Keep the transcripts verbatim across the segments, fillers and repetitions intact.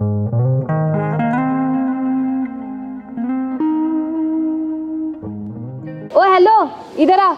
ओ hello, इधर आ।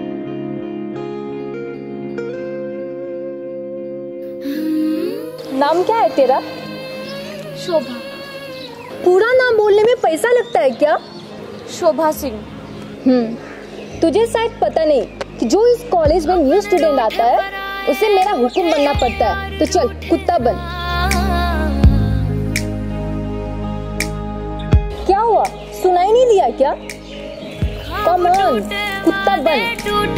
नाम क्या है तेरा? शोभा। पूरा नाम बोलने में पैसा लगता है क्या? शोभा सिंह। हम्म तुझे शायद पता नहीं कि जो इस कॉलेज में न्यू स्टूडेंट आता है उसे मेरा हुक्म बनना पड़ता है। तो चल कुत्ता बन। क्या हुआ, सुनाई नहीं दिया क्या? कम ऑन, कुत्ता बन।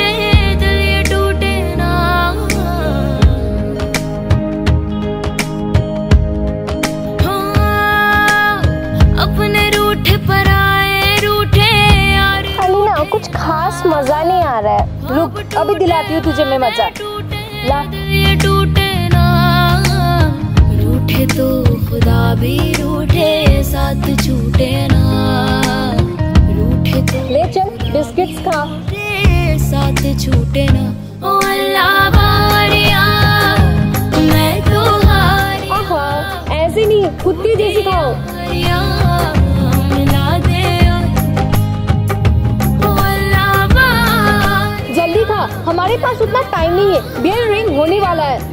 कुछ खास मजा नहीं आ रहा है, रुक अभी दिलाती हूँ तुझे मैं मजा। ला। रूठे तो खुदा भी रूठे, साथ छूटे ना। रूठे तो ले चल बिस्किट्स खा, साथ छूटे ना। ओ अल्लाह बारिया, मैं तो हारिया। आहा, ऐसे नहीं, कुत्ती जैसी खाओ। जल्दी खा, हमारे पास उतना टाइम नहीं है, बेल रिंग होने वाला है।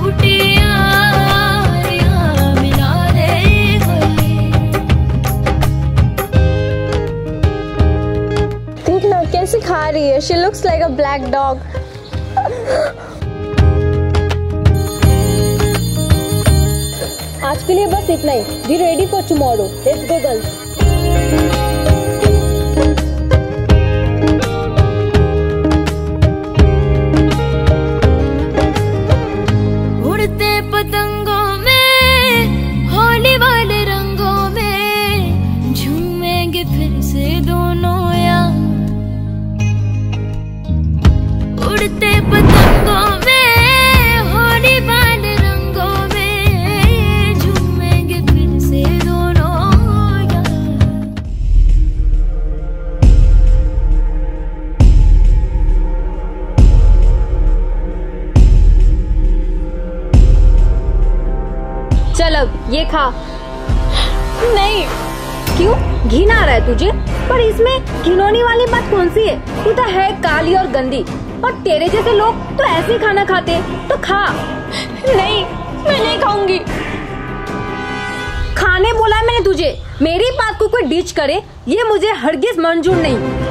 देख ना कैसे खा रही है, she looks like a black dog. आज के लिए बस इतना ही। Be ready for tomorrow. Let's go girls. पतंगों में, होली वाले रंगों में, झूमेंगे फिर से दोनों यार। उड़ते पतंगों में, होली वाले रंगों में, झूमेंगे फिर से दोनों यार। चल अब ये खा। नहीं। क्यों, घिन आ रहा है तुझे? पर इसमें घिनौनी वाली बात कौन सी है? तू तो है काली और गंदी, और तेरे जैसे लोग तो ऐसे ही खाना खाते। तो खा। नहीं, मैं नहीं खाऊंगी। खाने बोला है मैंने तुझे, मेरी बात को कोई डिच करे ये मुझे हरगिज मंजूर नहीं।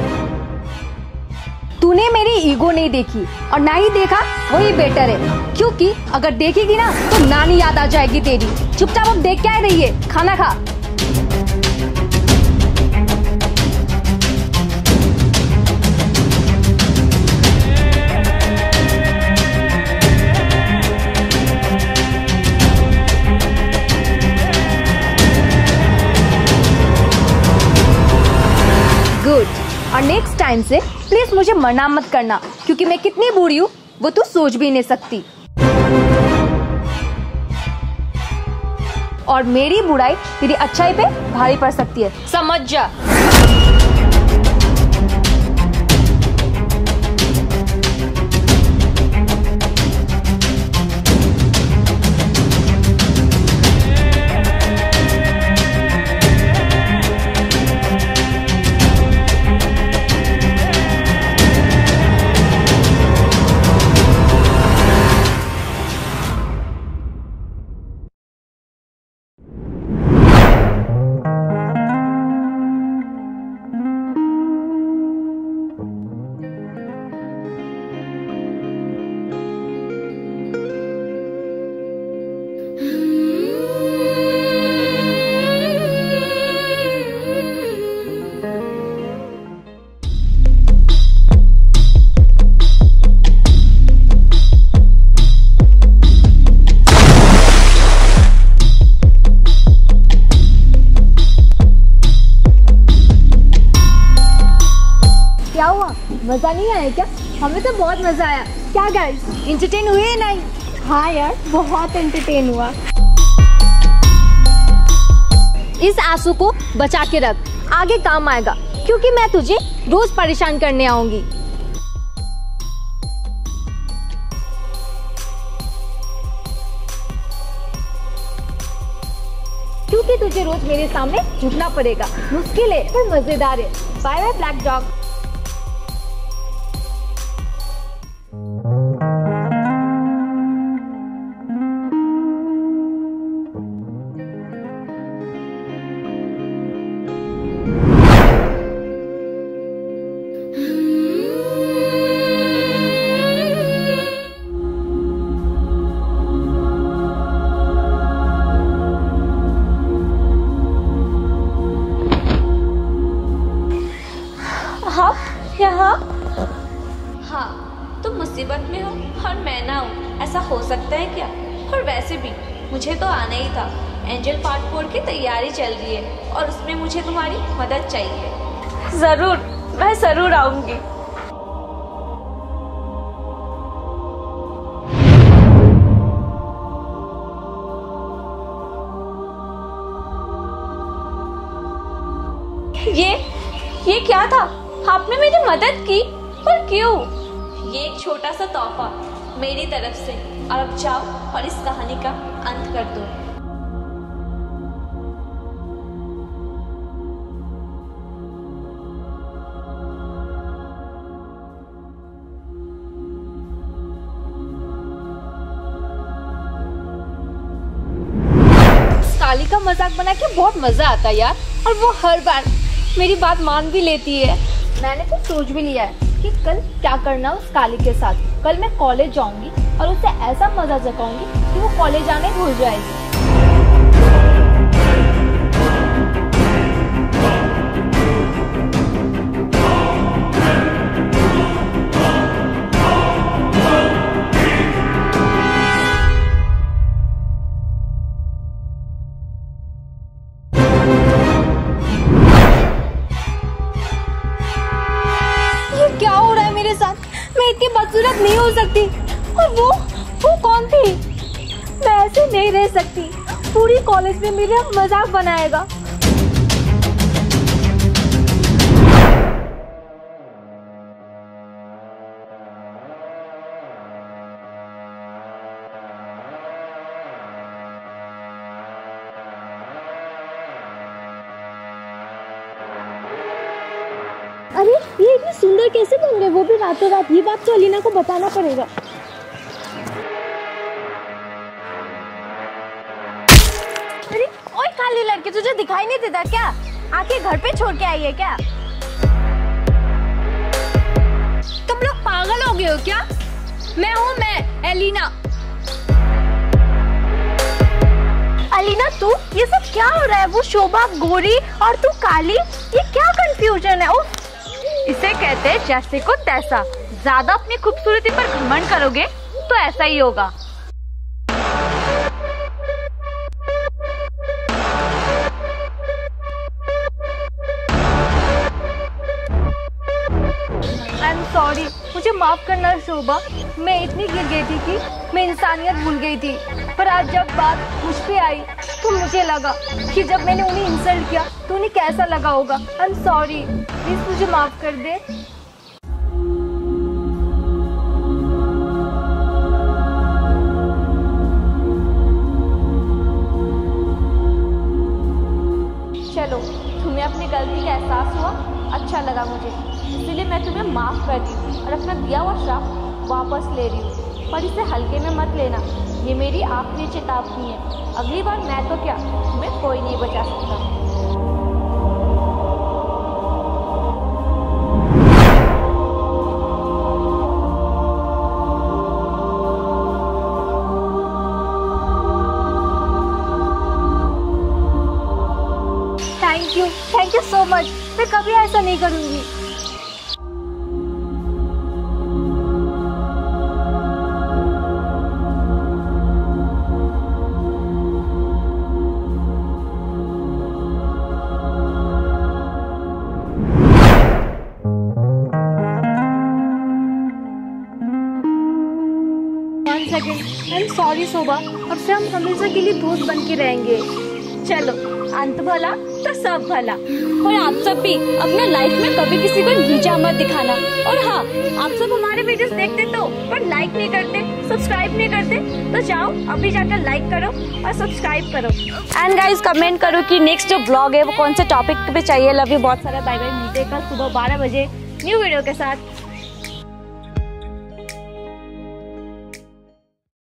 तूने मेरी ईगो नहीं देखी और ना ही देखा, वही बेटर है, क्योंकि अगर देखेगी ना तो नानी याद आ जाएगी तेरी। चुपचाप अब देख क्या रही है, खाना खा। गुड, और नेक्स्ट टाइम से प्लीज मुझे मना मत करना, क्योंकि मैं कितनी बुरी हूँ वो तू सोच भी नहीं सकती। और मेरी बुराई तेरी अच्छाई पे भारी पड़ सकती है, समझ जा। क्या हुआ, मजा नहीं आया क्या? हमें तो बहुत मजा आया। क्या गाइस, एंटरटेन हुए या नहीं? हाँ यार, बहुत एंटरटेन हुआ। इस आंसू को बचा के रख, आगे काम आएगा, क्योंकि मैं तुझे रोज परेशान करने आऊंगी। क्योंकि तुझे रोज मेरे सामने झुकना पड़ेगा। मुश्किल है पर मजेदार है। Bye bye black dog. यहाँ हाँ, तुम मुसीबत में हो और मैं ना हूँ, ऐसा हो सकता है क्या? और वैसे भी मुझे तो आना ही था। एंजल पार्ट फोर की तैयारी चल रही है और उसमें मुझे तुम्हारी मदद चाहिए। जरूर, मैं जरूर आऊंगी। ये ये क्या था? आपने मेरी मदद की, पर क्यों? ये एक छोटा सा तोहफा मेरी तरफ से। और अब जाओ और इस कहानी का अंत कर दो। काली का मजाक बना के बहुत मजा आता है यार, और वो हर बार मेरी बात मान भी लेती है। मैंने तो सोच भी लिया है कि कल क्या करना उस काली के साथ। कल मैं कॉलेज जाऊंगी और उसे ऐसा मजा जगाऊंगी कि वो कॉलेज आने भूल जाएगी। मैं इतनी बदसूरत नहीं हो सकती। और वो वो कौन थी? मैं ऐसे नहीं रह सकती। पूरी कॉलेज में मेरा मजाक बनाएगा। अरे ये इतनी सुंदर कैसे बन गए, वो भी रातों रात? ये बात तो अलीना को बताना पड़ेगा। अरे ओए काली लड़की, तुझे दिखाई नहीं देता क्या? आके घर पे छोड़ के आई है क्या? तुम लोग पागल हो गए हो क्या? मैं हूँ मैं एलिना। अलीना तू, ये सब क्या हो रहा है? वो शोभा गोरी और तू काली, ये क्या कंफ्यूजन है? उफ, इसे कहते हैं जैसे को तैसा। ज्यादा अपनी खूबसूरती पर घमंड करोगे तो ऐसा ही होगा। आई एम सॉरी, मुझे माफ करना शोभा। मैं इतनी गिर गई थी कि मैं इंसानियत भूल गई थी। पर आज जब बात मुझ पे आई तो मुझे लगा कि जब मैंने उन्हें इंसल्ट किया तो उन्हें कैसा लगा होगा। आई एम सॉरी, प्लीज मुझे माफ कर दे। चलो, तुम्हें अपनी गलती का एहसास हुआ, अच्छा लगा मुझे, इसलिए मैं तुम्हें माफ कर दी हूँ और अपना दिया हुआ श्राप वापस ले रही हूँ। पर इसे हल्के में मत लेना, ये मेरी आखिरी चेतावनी है। अगली बार मैं तो क्या, तुम्हें कोई नहीं बचा सकता। Thank you, thank you so much. मैं कभी ऐसा नहीं करूँगी। One second, I am sorry Shobha. अब से हम हमेशा के लिए दोस्त बन के रहेंगे। चलो, अंत भला तो सब भला। और आप सब भी अपने लाइफ में कभी किसी को नीचा मत दिखाना। और हाँ, आप सब हमारे वीडियोस देखते तो पर लाइक नहीं करते। सब्सक्राइब नहीं करते तो जाओ अभी जाकर लाइक करो और सब्सक्राइब करो। एंड गाइज कमेंट करो कि नेक्स्ट जो ब्लॉग है वो कौन से टॉपिक पे चाहिए। लव यू बहुत सारा, बाय बाय। मिलते हैं कल सुबह बारह बजे न्यू वीडियो के साथ।